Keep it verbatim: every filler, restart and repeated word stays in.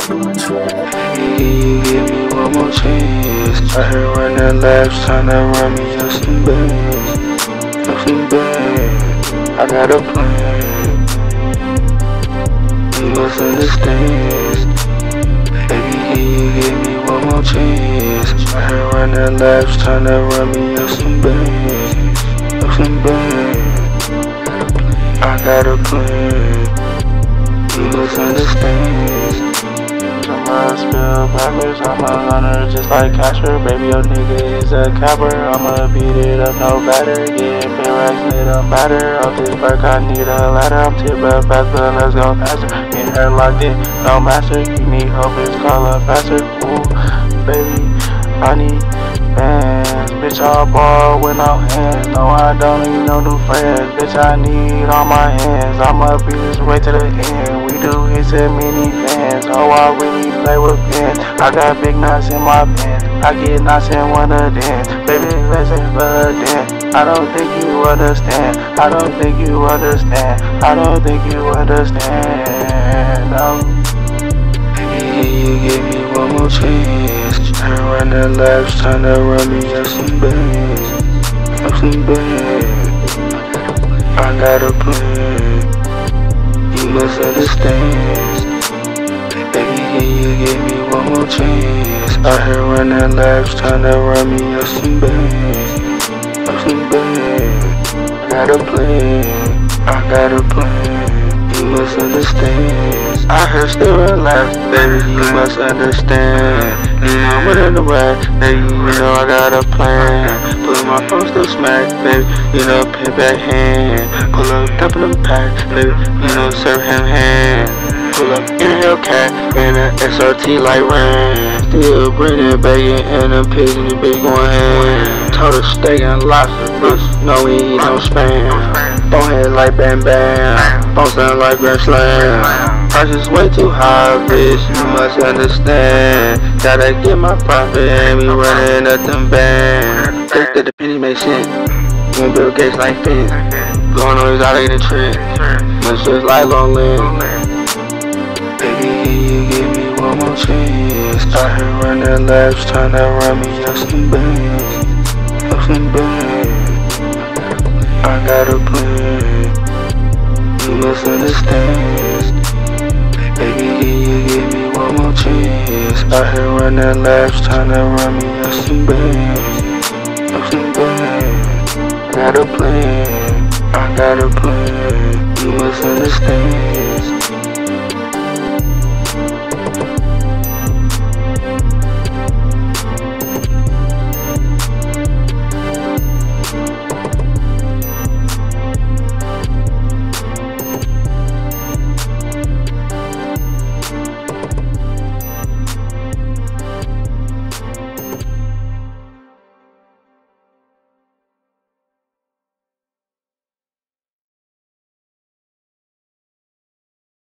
You give me one more chance. I heard running laps, tryna run me up some bands, up some bands. I got a plan. You must understand. Baby, can you give me one more chance? I heard running laps, tryna run me up some bands, up some bands. I got a plan. You must understand. I'ma spill backwards, I'm a hunter just like Casher. Baby, your nigga is a capper. I'ma beat it up, no batter. Getting pay racks, it don't matter. Off this work, I need a ladder. I'm tip up fast, but let's go faster. Get her locked in, no master. You need help, it's call up faster. Ooh, baby, I need bands. Bitch, I ball with no hands. No, I don't need no new friends. Bitch, I need all my hands. I'ma be this way to the end. We do hits and mini fans. Oh, I really play with pens. I got big knots in my pants. I get knots in one of them. Baby, let's have a dance. I don't think you understand. I don't think you understand. I don't think you understand. No. Baby, you give me one more chance. I run the laps, tryna run me up some bands, up some bands. I got a plan. You must understand. Baby, can you give me one more chance? I heard running laps, tryna run me up some bands, up some bands. I got a plan. I got a plan. You must understand. I heard still relax, baby, you must understand. You know I'm in the way, baby, you know I got a plan. Pull my phone still smack, baby, you know pay back hand. Pull up, dump in the pack, baby, you know serve him hand. Pull up in a Hellcat, in a S R T like Ram. Still bringing bacon and a pigs and the bitch going ham. Total steak and lobster, bitch, no we eat no spam. Bone head like Bam Bam, bone sound like Grand Slam. Price is way too high, bitch, you must understand. Gotta get my profit and we running up them bands. Think that the penny make sense, when Bill Gates like Finn. Going on his out of the trend, much just like Long Land. Baby, can you give me one more chance? I heard running laps, tryna run me up some bands, up some bands. I got a plan. You must understand. Baby, can you give me one more chance? I heard running laps, tryna run me up some bands, up some bands. I got a plan. I got a plan. You must understand.